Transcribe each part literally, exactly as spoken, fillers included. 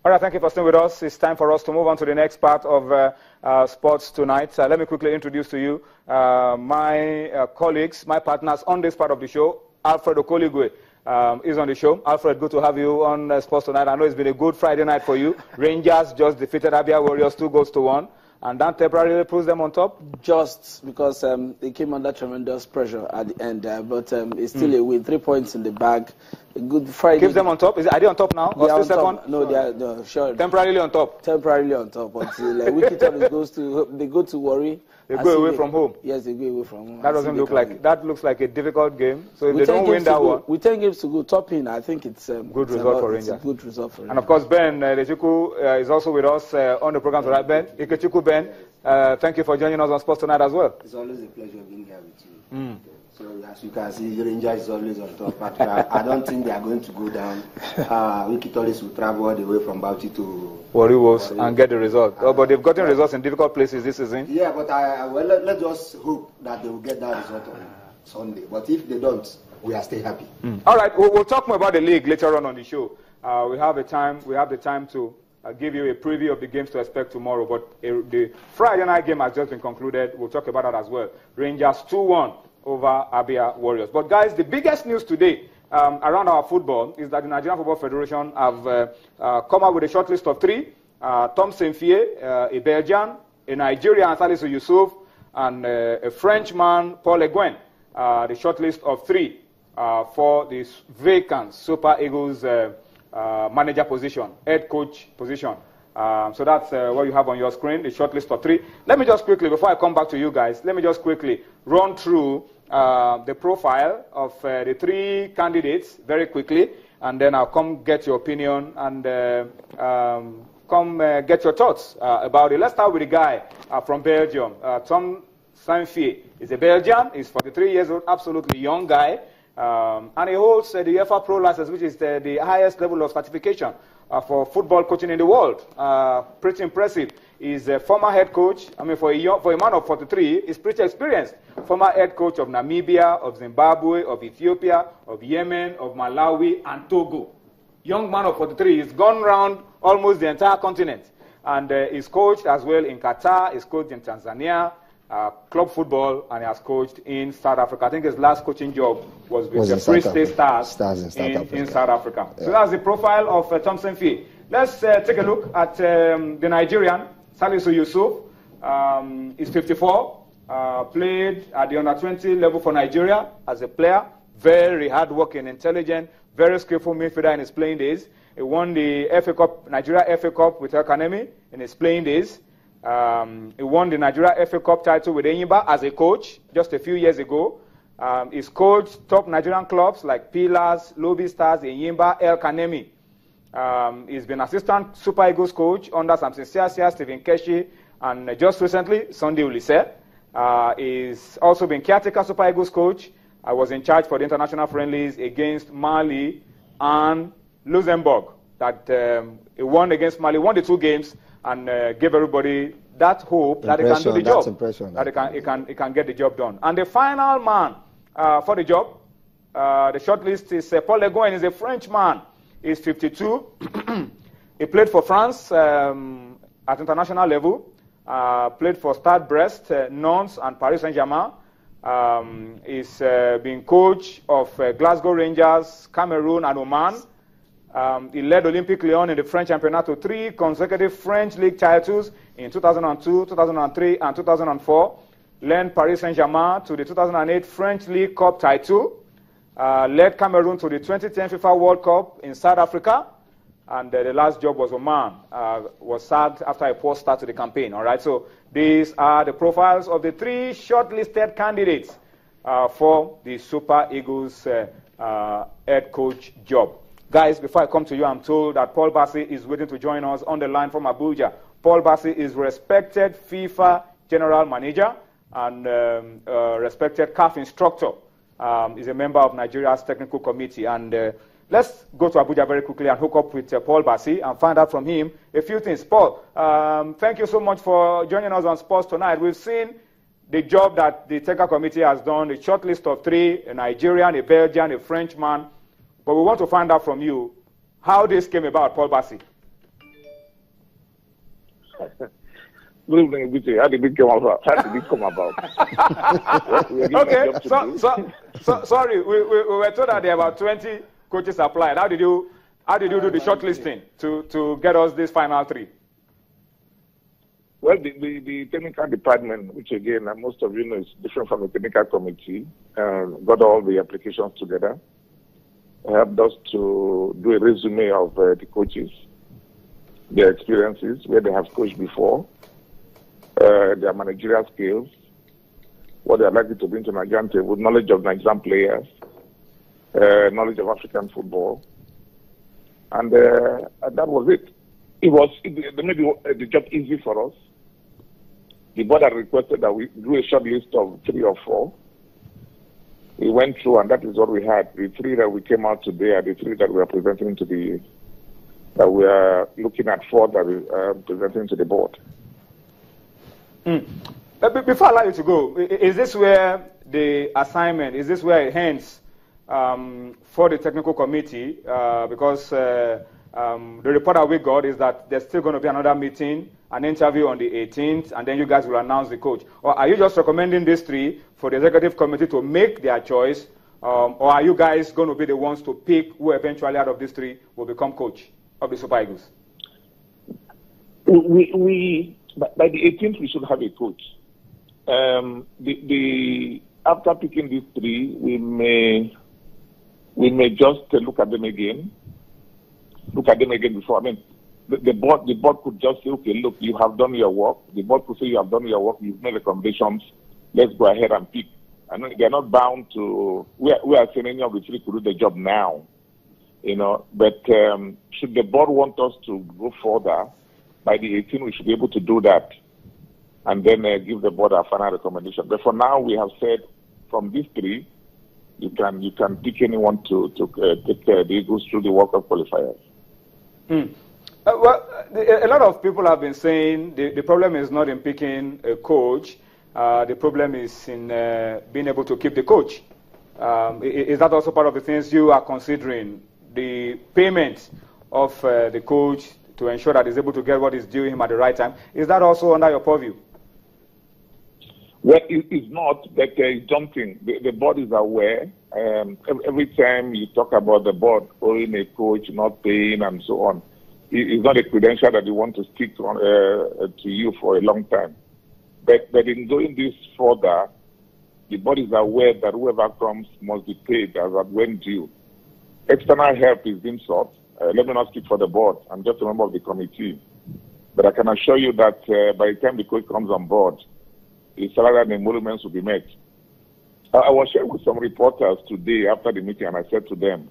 All right, thank you for staying with us. It's time for us to move on to the next part of uh, uh, sports tonight. Uh, let me quickly introduce to you uh, my uh, colleagues, my partners on this part of the show. Alfred Okoligwe um, is on the show. Alfred, good to have you on uh, sports tonight. I know it's been a good Friday night for you. Rangers just defeated Abia Warriors two goals to one. And that temporarily puts them on top? Just because um, they came under tremendous pressure at the end. Uh, but um, it's still mm. a win. Three points in the bag. A good Friday. Keeps them on top? Is it, are they on top now? Or still second? Top. No, they are no, sure. Temporarily on top? Temporarily on top. Until uh, Wikiton goes to, they go to worry. They go away they, from home? Yes, they go away from home. That doesn't look like, that looks like a difficult game. So if they don't win that one. With ten games to go, top in, I think it's um, good it's result about, for Rangers. It's a good result for Rangers. And of course, Ben uh, Lechuku uh, is also with us uh, on the program tonight. Ben, Ikechuku Ben, uh, thank you for joining us on Sports Tonight as well. It's always a pleasure being here with you. Mm. So as you can see, Rangers is always on top. But uh, I don't think they are going to go down. Uh, Wikitoris will travel all the way from Bassey to Warri Wolves and get the result. Oh, but they've gotten results in difficult places this season. Yeah, but I, well, let, let's just hope that they will get that result on Sunday. But if they don't, we are still happy. Mm. All right, we'll, we'll talk more about the league later on on the show. Uh, we have a time. We have the time to uh, give you a preview of the games to expect tomorrow. But uh, the Friday night game has just been concluded. We'll talk about that as well. Rangers two one over Abia Warriors. But guys, the biggest news today um, around our football is that the Nigerian Football Federation have uh, uh, come up with a short list of three. Uh, Tom Cmtee, uh, a Belgian, a Nigerian, Salisu Yusuf, and uh, a Frenchman, Paul Eguen. Uh, the short list of three uh, for this vacant Super Eagles uh, uh, manager position, head coach position. Um, so that's uh, what you have on your screen, the short list of three. Let me just quickly, before I come back to you guys, let me just quickly run through uh, the profile of uh, the three candidates very quickly, and then I'll come get your opinion and uh, um, come uh, get your thoughts uh, about it. Let's start with the guy uh, from Belgium, uh, Tom Cmtee. He's a Belgian, he's forty-three years old, absolutely young guy, um, and he holds uh, the UEFA Pro license, which is the, the highest level of certification Uh, for football coaching in the world. Uh, pretty impressive. He's a former head coach. I mean, for a, young, for a man of forty-three, he's pretty experienced. Former head coach of Namibia, of Zimbabwe, of Ethiopia, of Yemen, of Malawi, and Togo. Young man of forty-three. He's gone around almost the entire continent. And uh, he's coached as well in Qatar. He's coached in Tanzania, uh, club football, and he has coached in South Africa. I think his last coaching job was with was the Free State Stars, Stars in South in, Africa. In South Africa. Yeah. So that's the profile of uh, Tom Cmtee. Let's uh, take a look at um, the Nigerian, Salisu Yusuf. Um, he's fifty-four, uh, played at the under twenty level for Nigeria as a player. Very hard-working, intelligent, very skillful midfielder in his playing days. He won the F A Cup, Nigeria F A Cup with Academy in his playing days. Um, he won the Nigeria F A Cup title with Enyimba as a coach just a few years ago. Um, he's coached top Nigerian clubs like Pillars, Lobby Stars, Enyimba, El Kanemi. Um, he's been assistant Super Eagles coach under Samson Siasia, Stephen Keshi, and uh, just recently, Sunday Ulise. Uh, he's also been caretaker Super Eagles coach. I was in charge for the international friendlies against Mali and Luxembourg. That um, he won against Mali, won the two games, and uh, gave everybody that hope that he can do the job, that he can, he, can, he can get the job done. And the final man uh, for the job, uh, the short list is uh, Paul Eguen. He's a Frenchman. He's fifty-two. He played for France um, at international level, uh, played for Stade Brest, uh, Nantes, and Paris Saint-Germain. Um, he's uh, been coach of uh, Glasgow Rangers, Cameroon, and Oman. Um, he led Olympique Lyon in the French Championnat to three consecutive French league titles in two thousand two, two thousand three, and two thousand four. Led Paris Saint-Germain to the two thousand eight French League Cup title. Uh, led Cameroon to the twenty ten FIFA World Cup in South Africa. And uh, the last job was Oman. Uh, was sacked after a poor start to the campaign. All right, so these are the profiles of the three shortlisted candidates uh, for the Super Eagles uh, uh, head coach job. Guys, before I come to you, I'm told that Paul Bassey is waiting to join us on the line from Abuja. Paul Bassey is respected FIFA general manager and um, uh, respected C A F instructor. Um, he's a member of Nigeria's technical committee. And uh, let's go to Abuja very quickly and hook up with uh, Paul Bassey and find out from him a few things. Paul, um, thank you so much for joining us on Sports Tonight. We've seen the job that the technical committee has done, a short list of three, a Nigerian, a Belgian, a Frenchman. But we want to find out from you how this came about, Paul Bassey. Good evening, Vijay. How did it come about? How did it come about? Okay, so, so, so sorry, we, we, we were told that there are about twenty coaches applied. How did you how did you do the shortlisting to to get us this final three? Well, the, the, the technical department, which again, uh, most of you know, is different from the technical committee, uh, got all the applications together, helped us to do a resume of uh, the coaches, their experiences, where they have coached before, uh, their managerial skills, what they are likely to bring to Nigerian table, knowledge of Nigerian players, uh, knowledge of African football, and, uh, and that was it. It was, it, they made the, the job easy for us. The board had requested that we do a short list of three or four. We went through, and that is what we had. The three that we came out today are the three that we are presenting to the, that we are looking at four that we are presenting to the board. Mm. Uh, before I allow you to go, is this where the assignment, is this where it ends um, for the technical committee? Uh, because uh, um, the report that we got is that there's still going to be another meeting, an interview on the eighteenth, and then you guys will announce the coach. Or are you just recommending these three for the executive committee to make their choice, um, or are you guys going to be the ones to pick who eventually out of these three will become coach of the Super Eagles? We, we by the eighteenth, we should have a coach. Um, the, the after picking these three, we may we may just look at them again. Look at them again before. I mean, the, the board the board could just say, okay, look, you have done your work. The board could say you have done your work. You've made recommendations. Let's go ahead and pick. I mean, they're not bound to. We are, we are saying any of the three could do the job now, you know. But um, should the board want us to go further, by the eighteenth, we should be able to do that, and then uh, give the board our final recommendation. But for now, we have said from these three, you can you can pick anyone to to uh, take uh, the Eagles through the World Cup qualifiers. Hmm. Uh, well, the, a lot of people have been saying the, the problem is not in picking a coach. Uh, the problem is in uh, being able to keep the coach. Um, is, is that also part of the things you are considering? The payment of uh, the coach to ensure that he's able to get what is due him at the right time. Is that also under your purview? Well, it, it's not, but there is something. The, the board is aware. Um, every time you talk about the board owing a coach, not paying, and so on, it, it's not a credential that you want to stick on, uh, to you for a long time. But, but in doing this further, the board is aware that whoever comes must be paid as at when due. External help is being sought. Uh, let me not speak for the board. I'm just a member of the committee. But I can assure you that uh, by the time the coach comes on board, his salary and emoluments will be met. I, I was sharing with some reporters today after the meeting, and I said to them,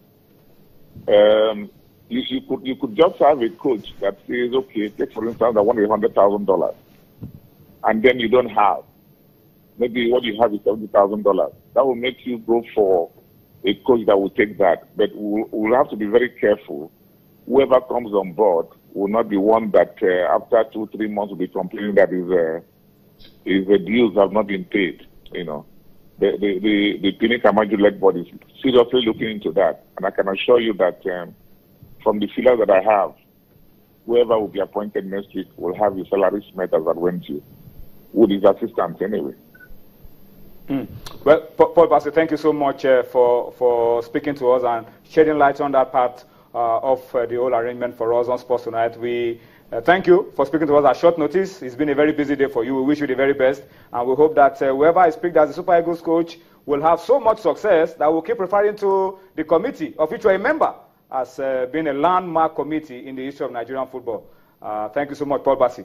um, you, you, could, you could just have a coach that says, okay, take for instance, I want one hundred thousand dollars, and then you don't have. Maybe what you have is seventy thousand dollars. That will make you go for a coach that will take that. But we'll, we'll have to be very careful. Whoever comes on board will not be one that uh, after two, three months will be complaining that his, uh, his uh, dues have not been paid. You know, the the the, the Pinnick-Amaju-led board is seriously looking into that, and I can assure you that um, from the feelers that I have, whoever will be appointed next week will have his salaries met as at when due, with his assistants anyway. Mm. Well, Paul Bassey, thank you so much uh, for for speaking to us and shedding light on that part uh, of uh, the whole arrangement for us on Sports Tonight. We uh, thank you for speaking to us at short notice. It's been a very busy day for you. We wish you the very best, and we hope that uh, whoever is picked as the Super Eagles coach will have so much success that we'll keep referring to the committee, of which you're a member, as uh, being a landmark committee in the history of Nigerian football. Uh, thank you so much, Paul Bassey.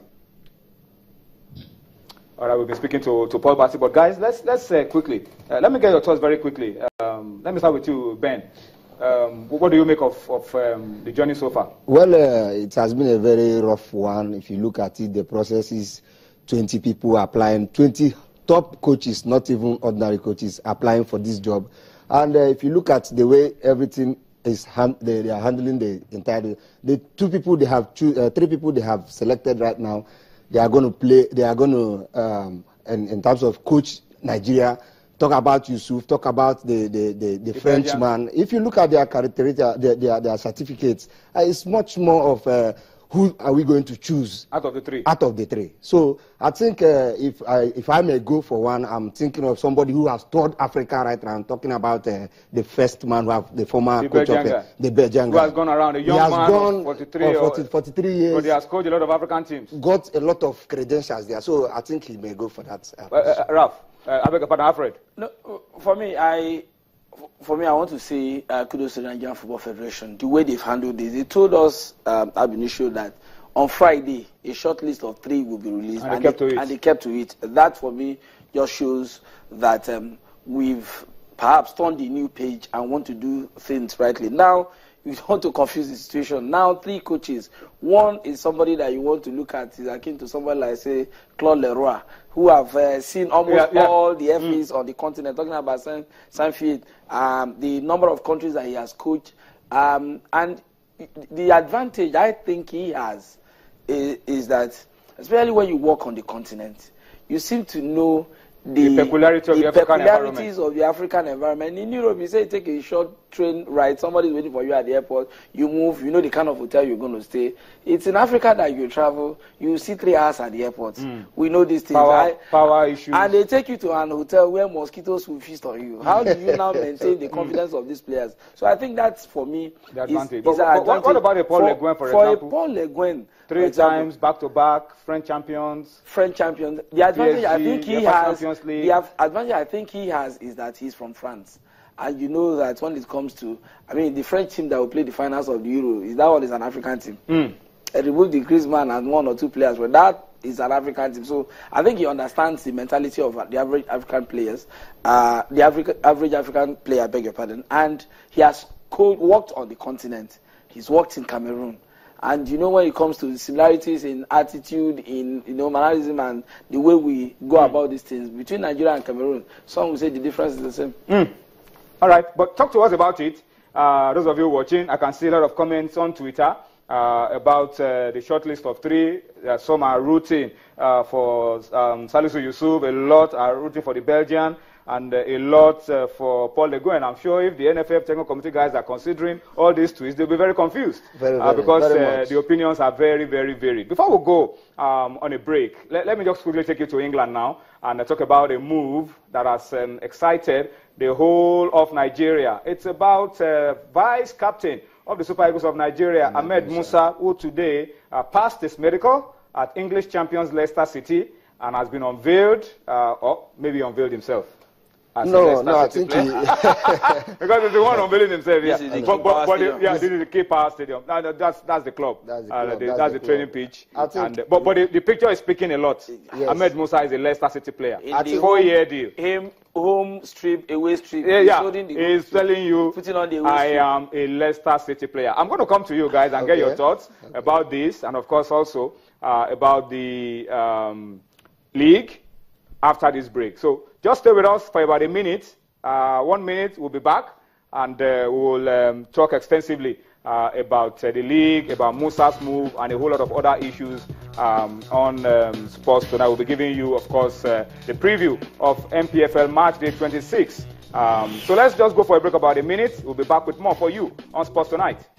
All right, we'll be speaking to, to Paul Bassey. But guys, let's let's uh, quickly, uh, let me get your thoughts very quickly. Um, let me start with you, Ben. Um, what do you make of, of um, the journey so far? Well, uh, it has been a very rough one. If you look at it, the process is twenty people applying, twenty top coaches, not even ordinary coaches, applying for this job. And uh, if you look at the way everything is, hand, they, they are handling the entire, the two people they have, two, uh, three people they have selected right now, they are going to play, they are going to, um, in, in terms of coach Nigeria, talk about Yusuf, talk about the, the, the, the Frenchman. If you look at their characteristics, their, their, their certificates, uh, it's much more of uh, who are we going to choose out of the three? Out of the three. So I think uh, if I if I may go for one, I'm thinking of somebody who has toured Africa right now. I'm talking about uh, the first man who have the former the coach Belgian of uh, guy. the Belgian Who guy. has gone around, a young he has man gone of forty-three, uh, forty, forty-three years. But he has coached a lot of African teams. Got a lot of credentials there. So I think he may go for that. Uh, uh, uh, Ralph, uh, I beg your pardon, Alfred. No, for me, I... For me, I want to say uh, kudos to the Nigerian Football Federation. The way they've handled this, they told us, um, ab initio, that on Friday a short list of three will be released, and, and, they, kept they, to it. and they kept to it. That, for me, just shows that um, we've perhaps turned a new page and want to do things rightly. Now, you don't want to confuse the situation. Now, three coaches. One is somebody that you want to look at is akin to somebody like, say, Claude Leroy, who have uh, seen almost yeah, yeah. all the F As mm. on the continent, talking about San, Sanfield, um, the number of countries that he has coached. Um, and the advantage I think he has is, is that, especially when you work on the continent, you seem to know the, the peculiarity of the, the African peculiarities environment. of the African environment. In Europe, you say you take a short train ride, somebody's waiting for you at the airport, you move, you know the kind of hotel you're going to stay. It's in Africa that you travel, you see three hours at the airport. Mm. We know these things. Power, right? power issues. And they take you to an hotel where mosquitoes will feast on you. How do you now maintain the confidence of these players? So I think that's, for me, the advantage. Is, is but, an but advantage. What about a Paul for, Le Guen, for, for example? For a Paul Le Guen, Three times, back-to-back, French champions. French champions. The advantage P S G, I think he has, the advantage I think he has is that he's from France. And you know that when it comes to, I mean, the French team that will play the finals of the Euro, is that one is an African team. Mm. I remove the Griezmann and one or two players, but that is an African team. So I think he understands the mentality of the average African players, uh, the average, average African player, I beg your pardon. And he has worked on the continent. He's worked in Cameroon. And you know, when it comes to the similarities in attitude, in you know mannerism, and the way we go mm. about these things between Nigeria and Cameroon, some will say the difference is the same. Mm. All right, but talk to us about it. Uh, those of you watching, I can see a lot of comments on Twitter uh, about uh, the short list of three. Uh, some are rooting uh, for um, Salisu Yusuf, a lot are rooting for the Belgian, and uh, a lot uh, for Paul Le Guen. I'm sure if the N F F technical committee guys are considering all these twists, they'll be very confused very, very, uh, because very uh, the opinions are very, very varied. Before we go um, on a break, let, let me just quickly take you to England now and uh, talk about a move that has um, excited the whole of Nigeria. It's about uh, vice captain of the Super Eagles of Nigeria, mm-hmm. Ahmed Musa, who today uh, passed his medical at English champions Leicester City and has been unveiled, uh, or maybe unveiled himself. No, no, I think he... because it's the one unveiling himself, yeah. This is the but, but, but the, yeah, This this is the K Power Stadium. No, no, that's that's the club. That's the, uh, club. the, that's that's the, the training club. pitch. I think And, uh, but but the, the picture is speaking a lot. Yes. Ahmed Musa is a Leicester City player. In Four-year deal. Him home strip, away strip. Yeah, yeah. He's, he's telling you, putting on the away I strip. am a Leicester City player. I'm going to come to you guys and okay. get your thoughts okay. about this, and of course also uh, about the um, league after this break. So just stay with us for about a minute. Uh, one minute, we'll be back, and uh, we'll um, talk extensively uh, about uh, the league, about Musa's move, and a whole lot of other issues um, on um, sports tonight. We'll be giving you, of course, uh, the preview of M P F L Match Day twenty-six. Um, so let's just go for a break about a minute. We'll be back with more for you on Sports Tonight.